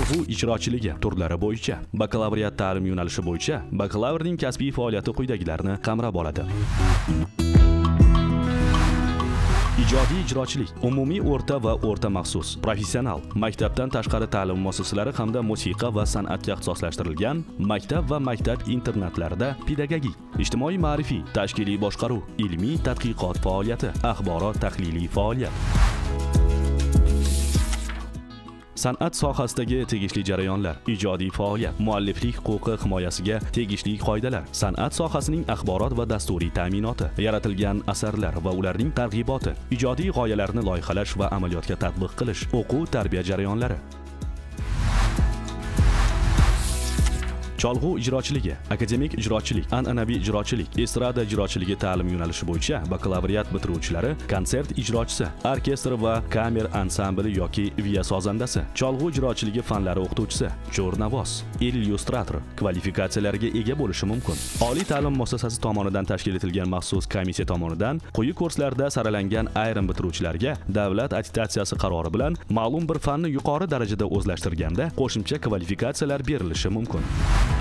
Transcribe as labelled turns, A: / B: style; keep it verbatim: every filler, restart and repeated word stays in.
A: Cholg'u ijrochiligi turlari bo'yicha bakalavriat ta'lim yo'nalishi bo'yicha bakalavrning kasbiy faoliyati quyidagilarni qamrab oladi. Ijodiy ijrochilik umumiy o'rta va o'rta maxsus, professional, maktabdan tashqari ta'lim muassasalari hamda musiqa va san'atga ixtisoslashtirilgan maktab va maktab internatlarida pedagogik, ijtimoiy ma'rifiy, tashkiliy boshqaruv, ilmiy tadqiqot faoliyati, axborot tahliliy faoliyat. San'at sohasidagi tegishli jarayonlar, ijodiy faoliyat, mualliflik huquqi himoyasiga tegishli qoidalar, san'at sohasining axborot va dasturiy ta'minoti, yaratilgan asarlar va ularning targ'iboti, ijodiy g'oyalarni loyihalash va amaliyotga tatbiq qilish, o'quv-tarbiya jarayonlari. Cholg'u ijrochiligi, akademik ijrochilik, an'anaviy ijrochilik, estrada ijrochiligi ta'lim yo'nalishi bo'yicha bakalavriat bitiruvchilari konsert ijrochisi, orkestr va kamer ansambli yoki viya sozandasi, cholg'u ijrochiligi fanlari o'qituvchisi, cho'rnavoz, illyustrator kvalifikatsiyalariga ega bo'lishi mumkin. Oliy ta'lim muassasasi tomonidan tashkil etilgan maxsus komissiya tomonidan quyi kurslarda saralangan ayrim bitiruvchilarga davlat attestatsiyasi qarori bilan ma'lum bir fanni yuqori darajada o'zlashtirganda qo'shimcha kvalifikatsiyalar berilishi mumkin.